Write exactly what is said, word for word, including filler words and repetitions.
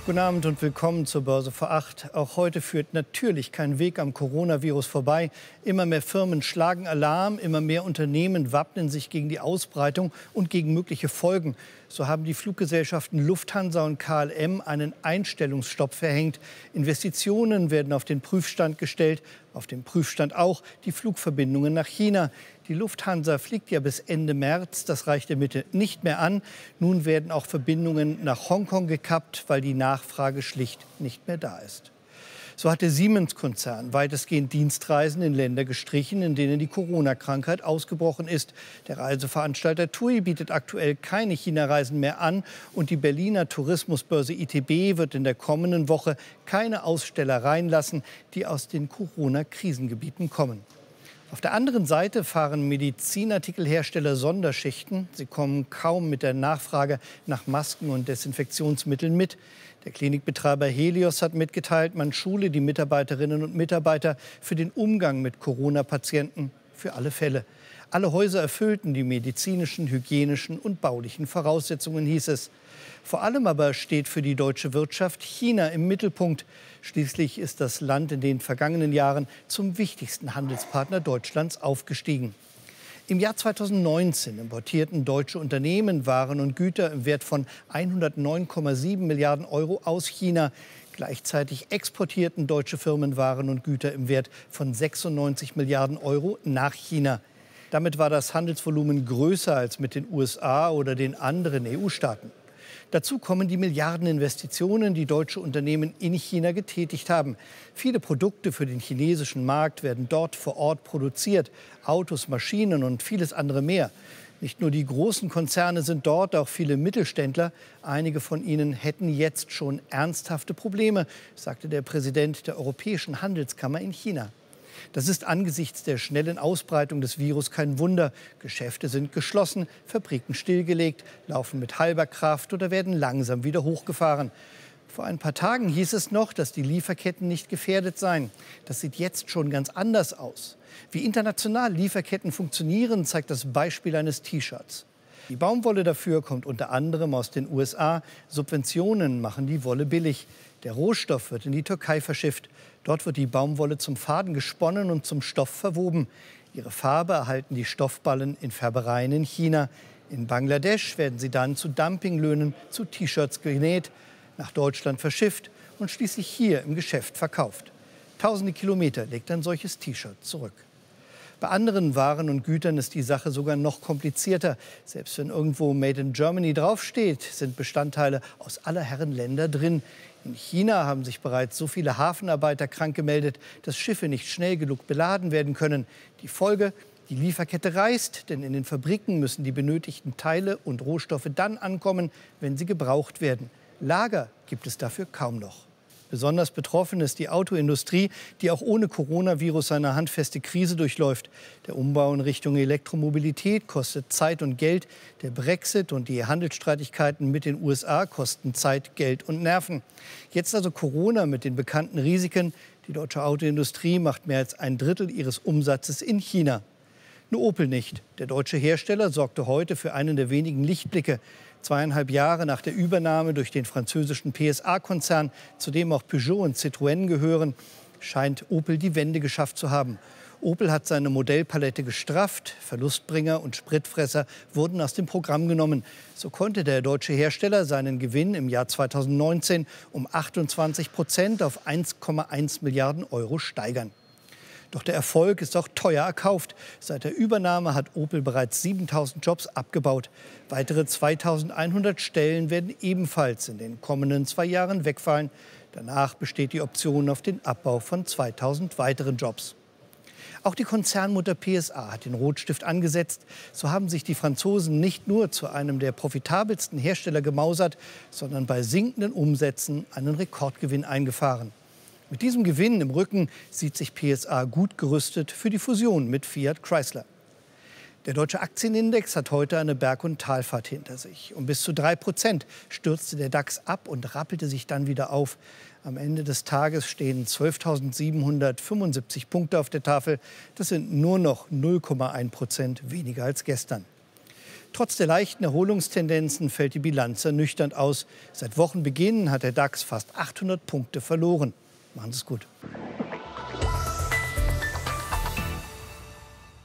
Guten Abend und willkommen zur Börse vor acht. Auch heute führt natürlich kein Weg am Coronavirus vorbei. Immer mehr Firmen schlagen Alarm, immer mehr Unternehmen wappnen sich gegen die Ausbreitung und gegen mögliche Folgen. So haben die Fluggesellschaften Lufthansa und K L M einen Einstellungsstopp verhängt. Investitionen werden auf den Prüfstand gestellt. Auf dem Prüfstand auch die Flugverbindungen nach China. Die Lufthansa fliegt ja bis Ende März. Das reicht der Mitte nicht mehr an. Nun werden auch Verbindungen nach Hongkong gekappt, weil die Nachfrage schlicht nicht mehr da ist. So hat der Siemens-Konzern weitestgehend Dienstreisen in Länder gestrichen, in denen die Corona-Krankheit ausgebrochen ist. Der Reiseveranstalter T U I bietet aktuell keine China-Reisen mehr an. Und die Berliner Tourismusbörse I T B wird in der kommenden Woche keine Aussteller reinlassen, die aus den Corona-Krisengebieten kommen. Auf der anderen Seite fahren Medizinartikelhersteller Sonderschichten. Sie kommen kaum mit der Nachfrage nach Masken und Desinfektionsmitteln mit. Der Klinikbetreiber Helios hat mitgeteilt, man schule die Mitarbeiterinnen und Mitarbeiter für den Umgang mit Corona-Patienten für alle Fälle. Alle Häuser erfüllten die medizinischen, hygienischen und baulichen Voraussetzungen, hieß es. Vor allem aber steht für die deutsche Wirtschaft China im Mittelpunkt. Schließlich ist das Land in den vergangenen Jahren zum wichtigsten Handelspartner Deutschlands aufgestiegen. Im Jahr zweitausendneunzehn importierten deutsche Unternehmen Waren und Güter im Wert von hundertneun Komma sieben Milliarden Euro aus China. Gleichzeitig exportierten deutsche Firmen Waren und Güter im Wert von sechsundneunzig Milliarden Euro nach China. Damit war das Handelsvolumen größer als mit den U S A oder den anderen E U-Staaten. Dazu kommen die Milliardeninvestitionen, die deutsche Unternehmen in China getätigt haben. Viele Produkte für den chinesischen Markt werden dort vor Ort produziert. Autos, Maschinen und vieles andere mehr. Nicht nur die großen Konzerne sind dort, auch viele Mittelständler. Einige von ihnen hätten jetzt schon ernsthafte Probleme, sagte der Präsident der Europäischen Handelskammer in China. Das ist angesichts der schnellen Ausbreitung des Virus kein Wunder. Geschäfte sind geschlossen, Fabriken stillgelegt, laufen mit halber Kraft oder werden langsam wieder hochgefahren. Vor ein paar Tagen hieß es noch, dass die Lieferketten nicht gefährdet seien. Das sieht jetzt schon ganz anders aus. Wie international Lieferketten funktionieren, zeigt das Beispiel eines T-Shirts. Die Baumwolle dafür kommt unter anderem aus den U S A. Subventionen machen die Wolle billig. Der Rohstoff wird in die Türkei verschifft. Dort wird die Baumwolle zum Faden gesponnen und zum Stoff verwoben. Ihre Farbe erhalten die Stoffballen in Färbereien in China. In Bangladesch werden sie dann zu Dumpinglöhnen zu T-Shirts genäht, nach Deutschland verschifft und schließlich hier im Geschäft verkauft. Tausende Kilometer legt ein solches T-Shirt zurück. Bei anderen Waren und Gütern ist die Sache sogar noch komplizierter. Selbst wenn irgendwo Made in Germany draufsteht, sind Bestandteile aus aller Herren Länder drin. In China haben sich bereits so viele Hafenarbeiter krank gemeldet, dass Schiffe nicht schnell genug beladen werden können. Die Folge: Die Lieferkette reißt, denn in den Fabriken müssen die benötigten Teile und Rohstoffe dann ankommen, wenn sie gebraucht werden. Lager gibt es dafür kaum noch. Besonders betroffen ist die Autoindustrie, die auch ohne Coronavirus eine handfeste Krise durchläuft. Der Umbau in Richtung Elektromobilität kostet Zeit und Geld. Der Brexit und die Handelsstreitigkeiten mit den U S A kosten Zeit, Geld und Nerven. Jetzt also Corona mit den bekannten Risiken. Die deutsche Autoindustrie macht mehr als ein Drittel ihres Umsatzes in China. Nur Opel nicht. Der deutsche Hersteller sorgte heute für einen der wenigen Lichtblicke. Zweieinhalb Jahre nach der Übernahme durch den französischen P S A-Konzern, zu dem auch Peugeot und Citroën gehören, scheint Opel die Wende geschafft zu haben. Opel hat seine Modellpalette gestrafft. Verlustbringer und Spritfresser wurden aus dem Programm genommen. So konnte der deutsche Hersteller seinen Gewinn im Jahr zweitausendneunzehn um achtundzwanzig Prozent auf eins Komma eins Milliarden Euro steigern. Doch der Erfolg ist auch teuer erkauft. Seit der Übernahme hat Opel bereits siebentausend Jobs abgebaut. Weitere zweitausendeinhundert Stellen werden ebenfalls in den kommenden zwei Jahren wegfallen. Danach besteht die Option auf den Abbau von zweitausend weiteren Jobs. Auch die Konzernmutter P S A hat den Rotstift angesetzt. So haben sich die Franzosen nicht nur zu einem der profitabelsten Hersteller gemausert, sondern bei sinkenden Umsätzen einen Rekordgewinn eingefahren. Mit diesem Gewinn im Rücken sieht sich P S A gut gerüstet für die Fusion mit Fiat Chrysler. Der deutsche Aktienindex hat heute eine Berg- und Talfahrt hinter sich. Um bis zu drei Prozent stürzte der DAX ab und rappelte sich dann wieder auf. Am Ende des Tages stehen zwölftausendsiebenhundertfünfundsiebzig Punkte auf der Tafel. Das sind nur noch null Komma eins Prozent weniger als gestern. Trotz der leichten Erholungstendenzen fällt die Bilanz ernüchternd aus. Seit Wochenbeginn hat der DAX fast achthundert Punkte verloren. Machen Sie es gut.